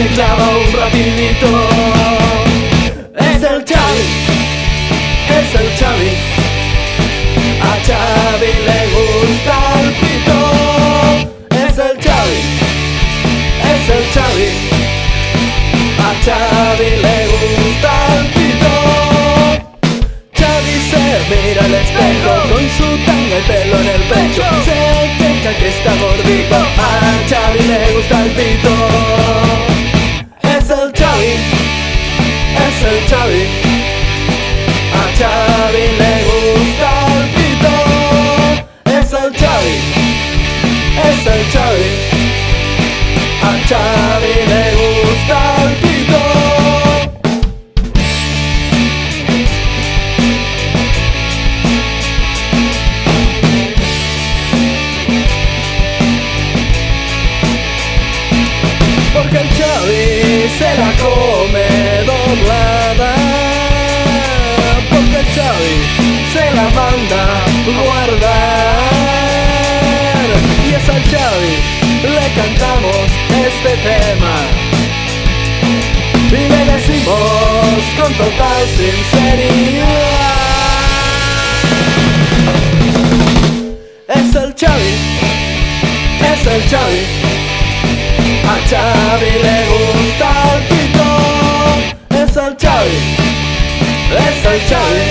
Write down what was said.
clava un rapidito. Es el Xavi, es el Xavi. A Xavi le gusta el pito. Es el Xavi, es el Xavi. A Xavi le gusta el pito. Xavi se mira al espejo con su tanga y pelo en el pecho. Se queja que está gordito. A Xavi le gusta el pito. Es el Xavi, es el Xavi. A Xavi le gusta el pito. Es el Xavi, es el Xavi. A Xavi le gusta el pito. Porque el Xavi se la come doblada. Porque el Xavi se la manda guardar. Y es al Xavi le cantamos este tema y le decimos con total sinceridad: es el Xavi, es el Xavi. A Xavi le gusta el pito. Es el Xavi, es el Xavi.